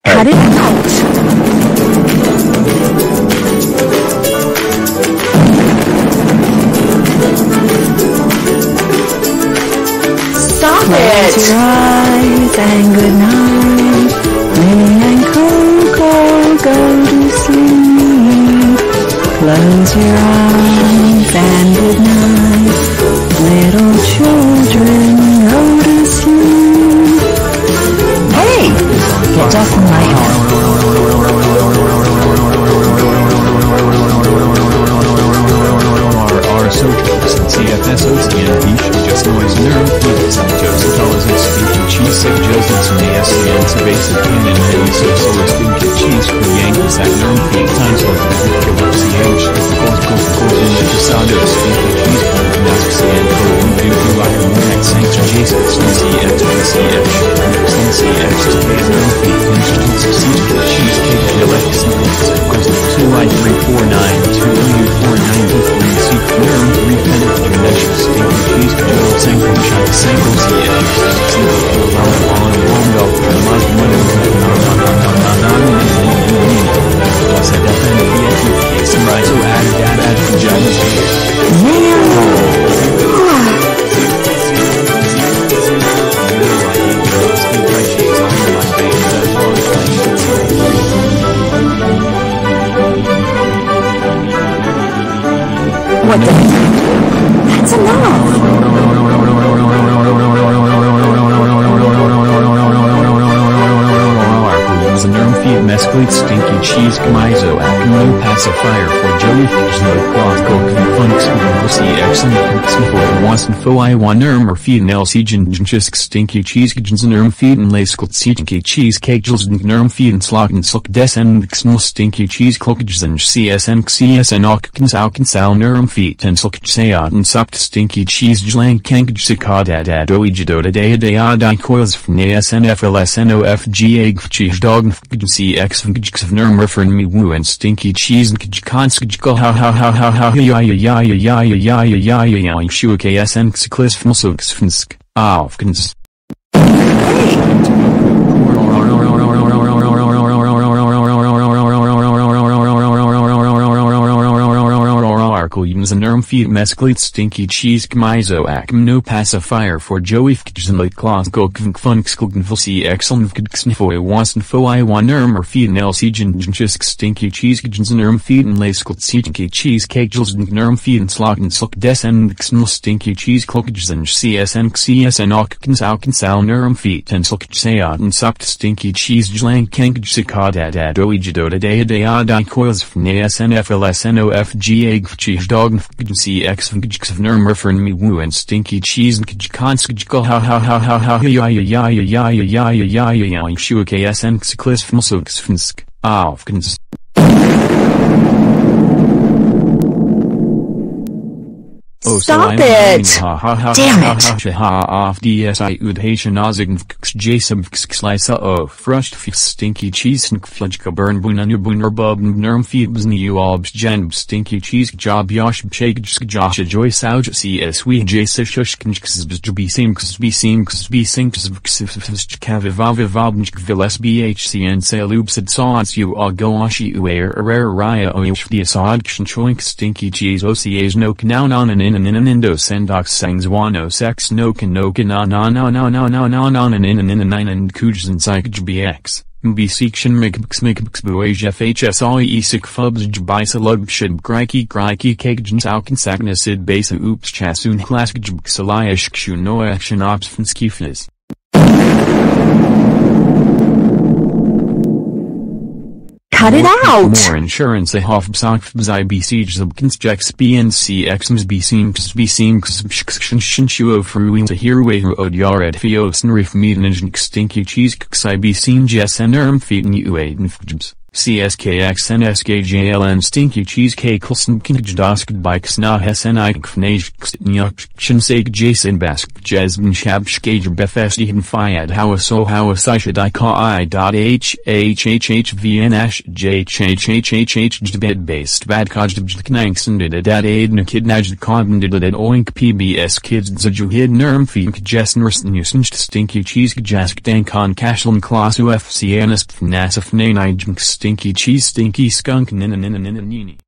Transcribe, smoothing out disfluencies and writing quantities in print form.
Cut it out! Stop it! Close your eyes and good night. Minnie and Coco go to sleep. Close your eyes and good night. Little children go to sleep. Hey! Get off my head. CFSOCNP just noise nerve feet Santos intelligence stinky cheese sick Joseph ASCN to basic canon and so stinky cheese for Yankee sack nerve feet times or killer CH into Santos stinky cheese for masks and code do iron neck sanctor Jason CF CF CF to base nerve feet instruments seizure cheese cake Alex 2I3492 U493 seek nerve 3 penetrating measures stinky cheese control sanction shot single CF What the? That's enough! Mesclate stinky cheese Kamizo Akamo pacifier for Joey Fishno Claus Goku Fun CX and for Wasn Fo I want or feed Nel Siegen Jisk stinky cheese Gijins and feed and Lascled Siegen cheese cake Jils and Nerm feed and Slok and Silk Des and Xnil stinky cheese Clokages and CSN Aukins Sal Nerm feet and Silk Sayat and Sucked stinky cheese Jlang Kankaj Sikada Doi Jidoda Dai coils from ASNFLSNOFG Cheese Dog CX of Nerm referring me woo and stinky cheese and Kajkonskajko how ya Shua KSN Xclis Fmsok's Aufkins. And Nerm feed mesclate stinky cheese Kamizo Akam no pacifier for Joey Fkjn like Claus Gokvink Funkskulgnful CX and Fkdsnfoy Wasn Fo I want Nerm or feed Nel Siegen Jisk stinky cheese Gijins and Nerm feed and Lascled Siegen cheese cake Jils and Nerm feed and Slok and Silk Des and Xnil stinky cheese Clokages and CSN Aukins Sal Nerm feet and Silk Sayat and Sucked stinky cheese Jlang Kankaj Sikada Doi Jidoda Dai coils from ASNFLSNOFG Cheese Dog CX of Nerm referring me woo and stinky cheese and Kajkonskajko how ya Shua KSN Xclis Fmsok's Aufkins. Stop it! Damn it! Off DSI Udhation Ozig Jason Xlisa of Frushed Stinky Cheese and Flujka Burn Bunur Bub Nerm Feebs New Albs Janb Stinky Cheese Job Yosh Shake Josh Joy Sauj CS We Jasishushkins be Simks be Simks be Sinks Kavivavivalbnk Viles BHCN Salubsid Sauce You All Goashi Uair Raya Oish the Assad Choink Stinky Cheese OCAs no Now Non and in Indo Sendox Sangs Wano Sex no na and in and Kuj and Psych BX. B section Migx Buage FHS Isik Fubs Jbisa Lug Shid Griki Kajans Alkansagnacid Basa Oops Chasun Klask Jbxaliash Kshu no action ops from Skifnes. Cut it out! More insurance a Hofbsakfbs IBC Zubkinsjeks BNC Xms BSeams Shinshuo Fruin to Hirwe Odyared Fios Nrif Meedanjink Stinky Cheese Xi BSeam Jess and Erm Feet New Aiden Fjbs. CSKXNSKJLN Stinky Cheesecake Lsnknjdosk Bikes Na Hesenik Fnajk Shinsake Jason Bask Jesben Shabskaj Befestihan Fiad Hawaso Hawasishadika I.HHHVNash JHHHHH Based Bad Kojdbjknangsendid Dat Aidna Kidnaj Kondid Oink PBS Kids Zajuhid Nerm Fink Jesnrstnusnst Stinky Cheese Jask Dankon Kashlm Klasu FCNS Fnasif Nanijmk Stinky Cheese Stinky Skunk Nini.